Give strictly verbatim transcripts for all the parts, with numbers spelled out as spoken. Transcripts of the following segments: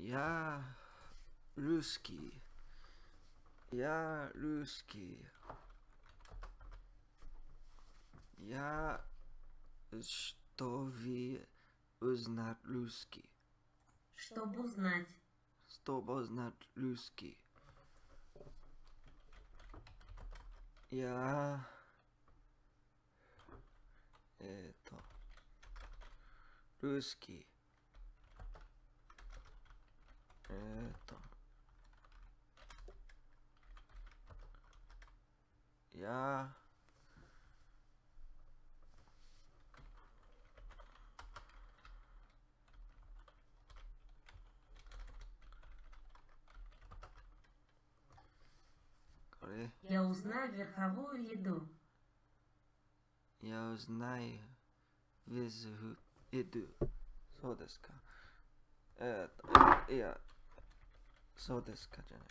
Я русский. Я русский. Я что вы узнать русский? Чтобы узнать. Чтобы узнать русский. Я это русский. Это я Коре. Я узнаю верховую еду. Я узнаю везу еду. Содеска. Это я содеска же.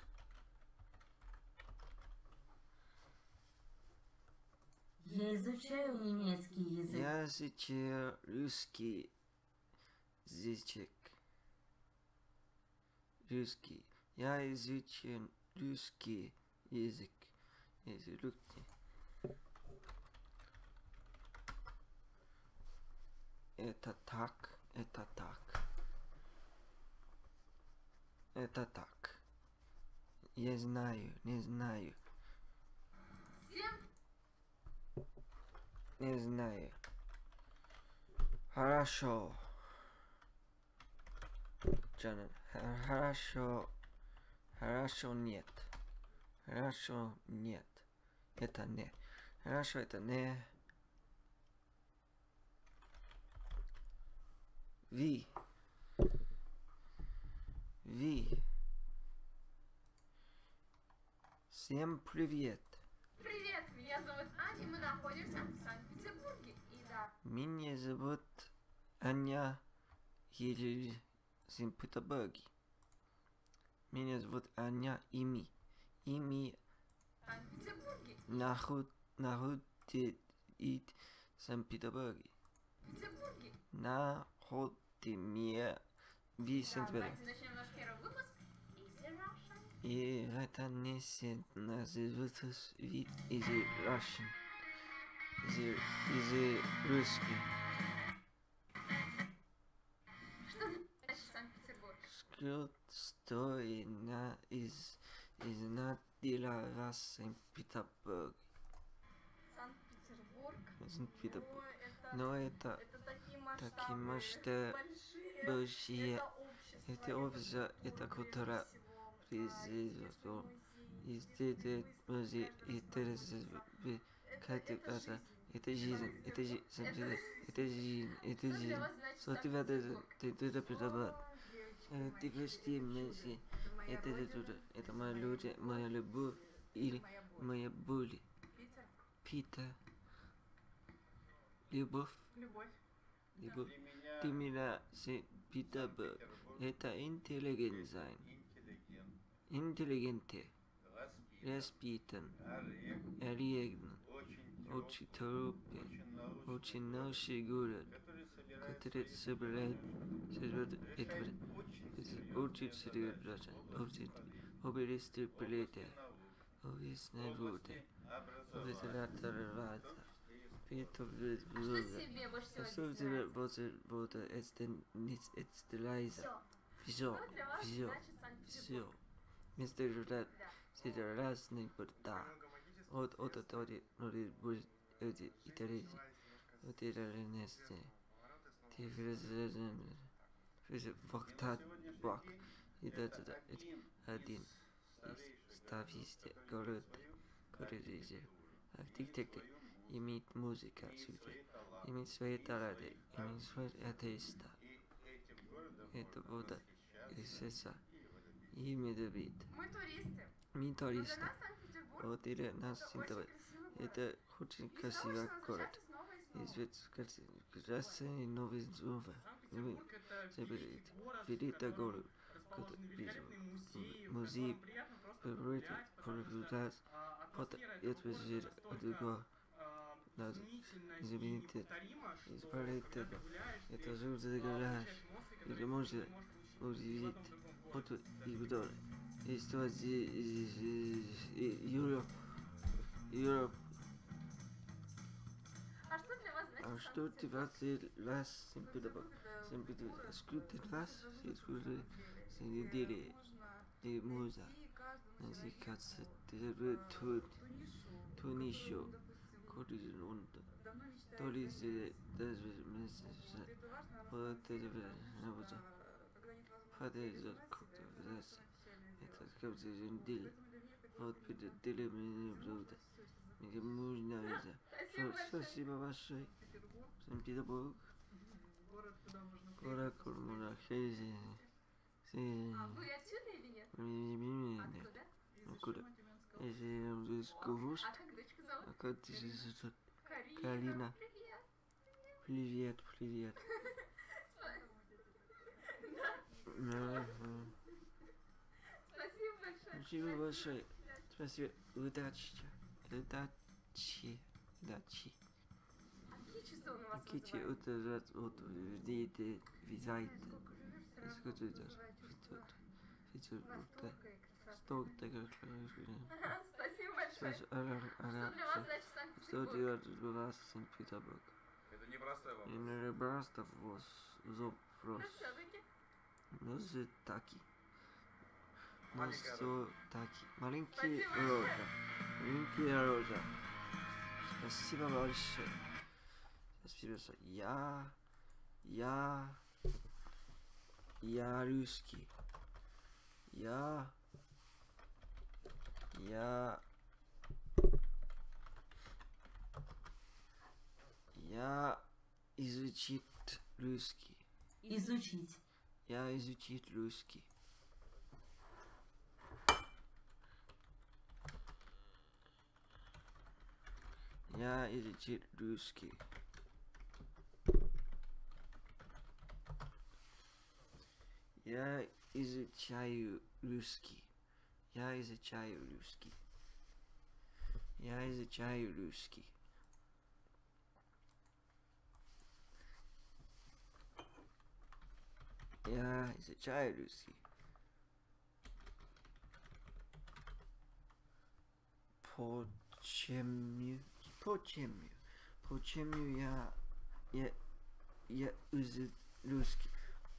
Я изучаю немецкий язык. Я изучаю русский язык. Русский. Я изучаю русский язык. Язык. Это так. Это так. Это так. Я знаю, не знаю. Не знаю. Хорошо. Джанет, хорошо. Хорошо нет. Хорошо нет. Это не. Хорошо это не. Ви. Ви. Всем привет. Привет, меня зовут Аня, мы находимся в Санкт-Петербурге. И да, Меня зовут Аня или Санкт-Петербурге. Меня зовут Аня Ими. Ими в Санкт-Петербурге. нахуд находит в Санкт-Петербурге. В Петербурге. Находимся в Да, Санкт-Петербурге. давайте начнем наш первый выпуск. Easy Russian. И это не называется вид Easy Russian. Easy, easy русский. Что значит Санкт-Петербург? Скрут стоит на из из надела вас Санкт-Петербург. Санкт-Петербург. Санкт-Петербург. Ой, это, Но это это такие такие масштабы, масштабы большие. большие. Это общество. Это общество, это культура. Призыву. И это музей, это как это это жизнь, это жизнь, это жизнь, это Что для жизнь. вас значит Что тебя Санкт-Петербург? ты ты это придумал? Ой, Ты прости меня, это это это моя люди, моя любовь или моя боль. Питер. Пита. Любовь, Любовь. любовь. Ты меня с Питербург. Это интеллигентность. Интеллигенты. Распитан. Оригинал. Очень торопен. Очень научный город, который собирает это учит серьезно, учит уберечь плиты, увесной воды, ветератороваться, питов без Что блуда. тебе больше всего Что здесь тебе нравится? больше будет экстелайза? Всё. Все, Что для вас все, значит все. Санкт-Петербург? Мистер Журат, Да. это разные порта. От от от от от будет эти италийцы. Вот это ренесте. Ты фразен. Фразен вактат вак. Это это один из стависте город городизе. Архитектор имеет музыка сюда. Имеет свои таланты, имеет свой атеиста. Это вот исеса. Имя Давид. Мы туристы. Мы Но для туристы. нас Санкт-Петербург Вот или нас это очень синтовать. красивый город. Это очень И красивый снова что город. возвращается снова и снова. Из красивый новый зуб. Санкт-Петербург это Заберите. город, Великий в город. котором расположены великолепные музеи, в Музей котором приятно просто Приводит, погулять, потому что наблюдать. а, Вот атмосфера это этого же города настолько другого. а, Надо изумительна и изменить неповторима, что Исправить когда это. ты гуляешь, Это ты же а, загуляешь. получаешь эмоции, Или которые может ты не можешь получить ни в удивить. одном другом Вот Игдор. Есть вот Europe. Europe. А что для вас значит А что ты вас вас Симпедабок? Симпедабок. Скрутит вас? Скрутит. Сидели. И муза. Назикаться. Ты тут. Тунишо. Коризон он. Торизе. Даже месяц. Вот это. Набудо. Фадеза. Это как же дел. Вот передали мне блюдо. Мне нужно это. Спасибо большое. Всем пидобок. Кора кормуна хейзи. А вы отсюда или нет? Откуда? Откуда? Если я буду скушать. А как дочку зовут? А как ты сейчас тут? Карина. Карина. Привет. Привет, привет. Да. Ага. Спасибо большое. Спасибо большое. Спасибо. Удачи. Удачи. Удачи. А какие часы он у вас Кичи вызывает? утырат от дейте визайт. Сколько ты идешь? Фитер утыр. Сто такая Ага, спасибо большое. Сейчас ара Что ара. для вас значит Что Санкт-Петербург? делать у вас Санкт-Петербург? Это непростой И вопрос. не просто вопрос. Ну Вопрос. все-таки. Ну же таки. Ну Маленькая что таки. Маленький Спасибо. роза. Маленький роза. Спасибо большое. Спасибо большое. Я... Я... Я русский. Я... Я... Я изучит русский. Изучить. Я изучит русский. Я изучит русский. Я изучаю русский. Я изучаю русский. Я изучаю русский. Я изучаю русский. Почему? Почему? Почему я я я изучаю русский?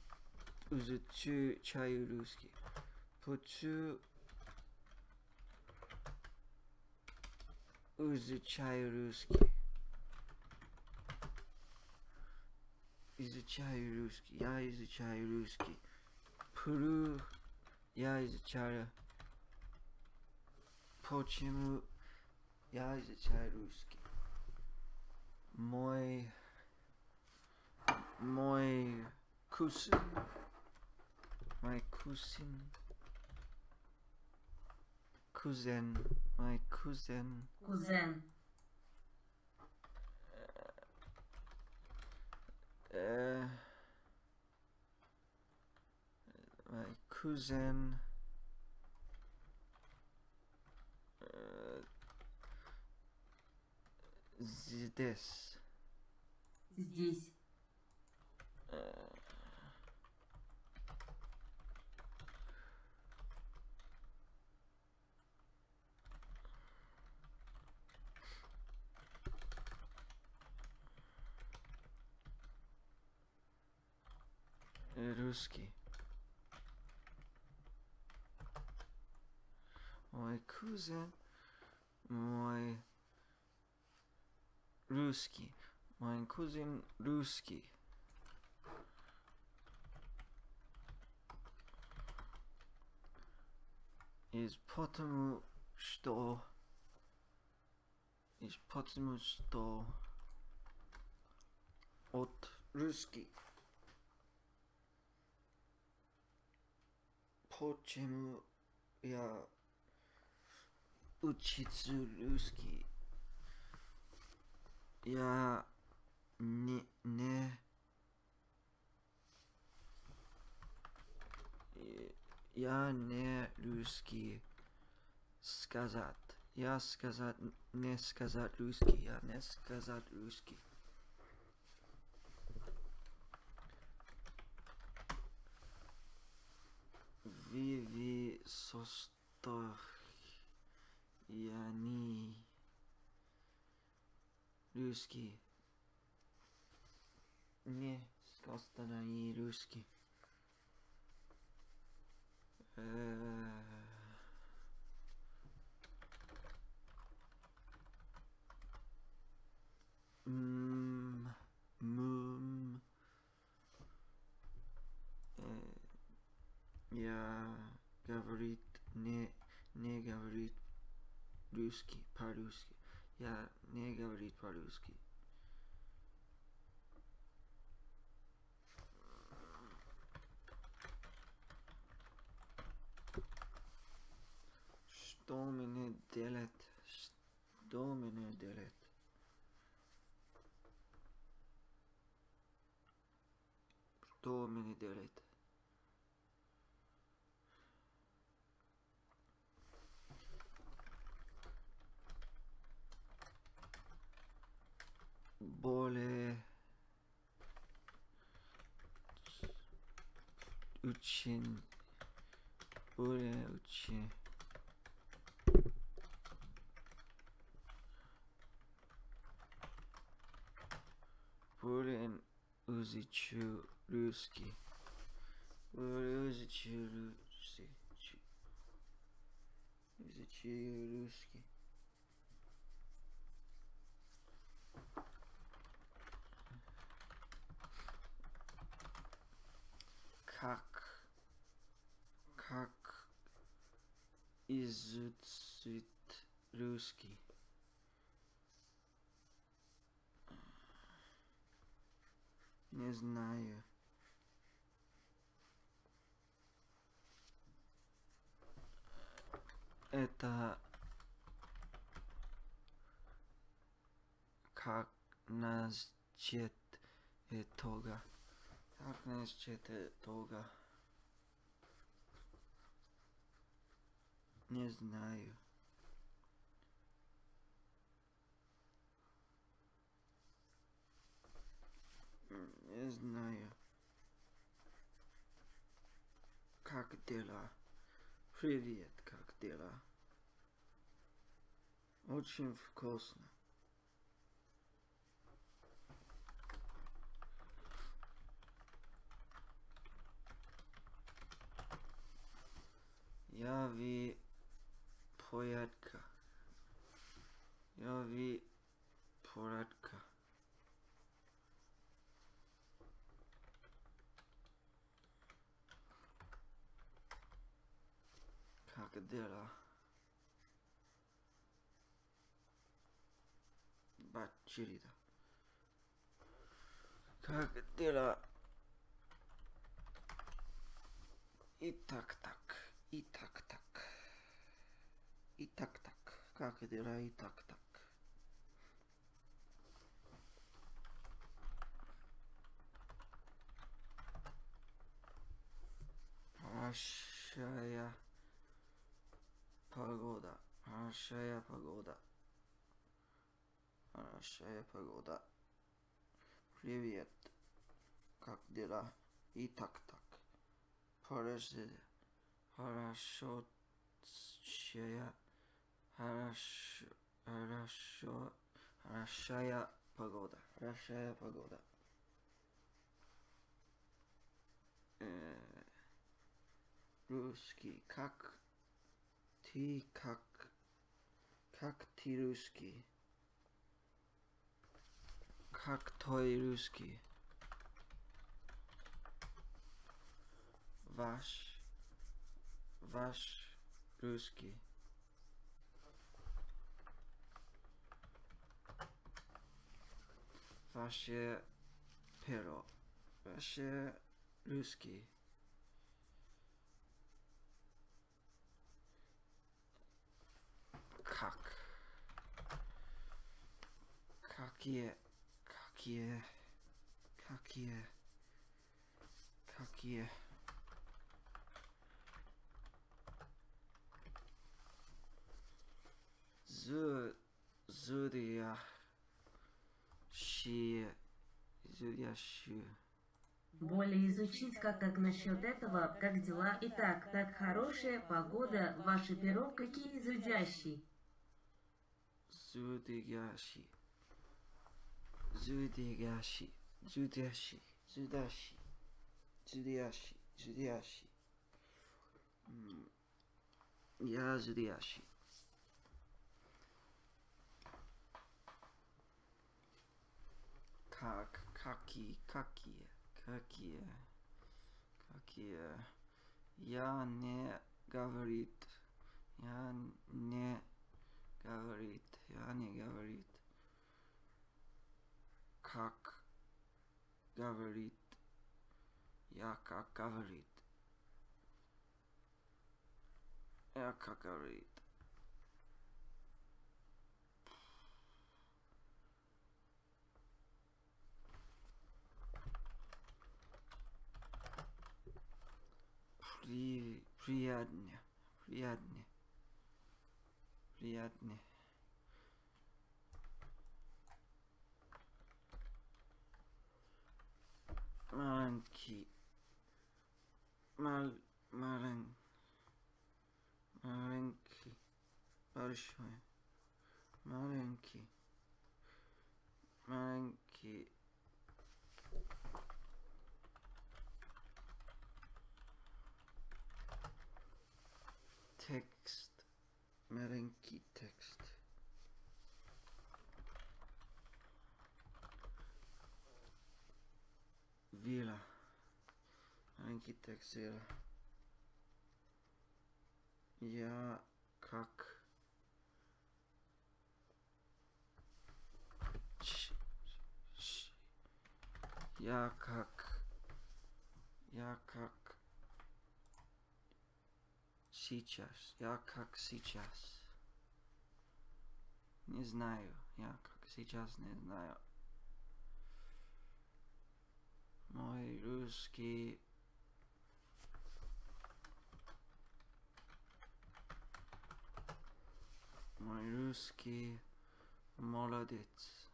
Изучаю русский. Почему изучаю русский? Изучаю русский. Я изучаю русский. Пру. Я изучаю. Почему я изучаю русский? Мой мой кузен, мой кузен, кузен, мой кузен, Кузен. э, мой кузен, э, здесь. Здесь. Русский. Мой кузен, мой русский, мой кузен русский. И потому что, и потому что от русский. Почему я учиться русский? Я не, не я не русский сказать. Я сказать не сказать русский. Я не сказать русский. Vivi состоянии русский. Не состоянии русский. М, м, э, я говорит не не говорит русский по-русски. Я не говорит по-русски. Что мне делать? Что мне делать? Что мне делать? Более очень более очень более изучу русский. Более изучу русский. Изучу русский. Как как изучить русский? Не знаю. Это как насчет этого? Как насчет этого? Не знаю. Не знаю. Как дела? Привет, как дела? Очень вкусно. Я ви порядка. Я ви порядка. Как дела? Бачирида. Как дела? И так так. И так так. И так так. Как дела? И так так. Хорошая погода. Хорошая погода. Хорошая погода. Привет. Как дела? И так так. Хорошая. Хорошо. Хорошая. Хорошо. Хорошо. Хорошая погода. Хорошая погода. Э, русский. Как ты как как ты русский? Как твой русский? Ваш ваш русский. Ваше перо. Ваше русский. Как? Какие? Какие? Какие? Какие? Зу, зудия, ши, зудия, ши. Более изучить, как, как насчет этого, как дела. Итак, так хорошая погода, ваше перо, какие зудящий. Зудящий. Зудящий. Зудящий. Зудящий. Зудящий. Зудящий. М, Я зудящий. Как, какие, какие, какие, какие. Я не говорит. Я не говорит. Я не говорит. Как говорит. Я как говорит. Я как говорит. При, приятнее. Приятнее. Приятнее. Маленький. Мал, мален, маленький. Большой. Маленький. Маленький. Текст. Маленький текст. Вилла. Маленький текст вилла. Я как... Ш- ш- Я как... Я как... Сейчас. Я как сейчас. Не знаю. Я как сейчас не знаю. Мой русский... Мой русский молодец.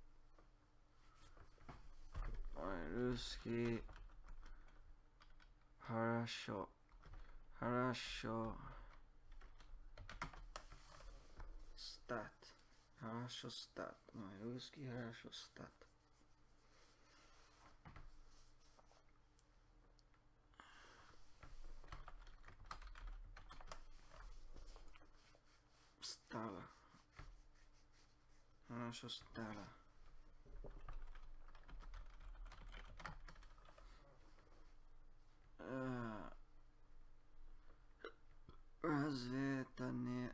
Мой русский хорошо. Хорошо. Стат. Хорошо стат. Мой русский хорошо стат. Стало. Хорошо стало. Э, Разве это не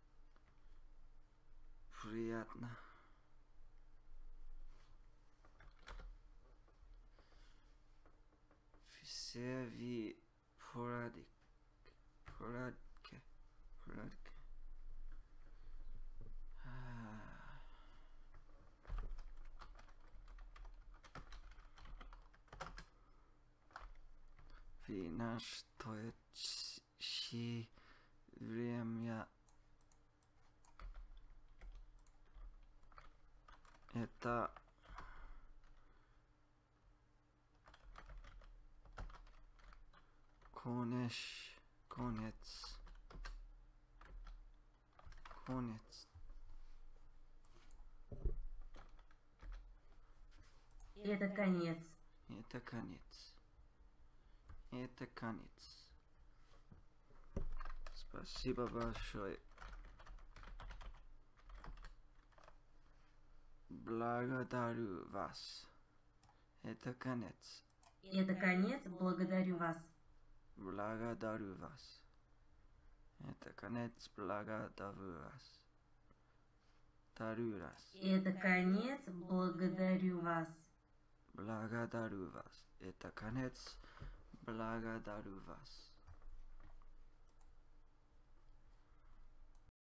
приятно? Все вы в порядке. В порядке. В порядке. А, В настоящее время это конец, конец, конец. Это конец. Это конец. Это конец. Спасибо большое. Благодарю вас. Это конец. Это конец, благодарю вас. Благодарю вас. Это конец. Благодарю вас. Дарю вас. Это конец, благодарю вас. Благодарю вас. Это конец. Благодарю вас.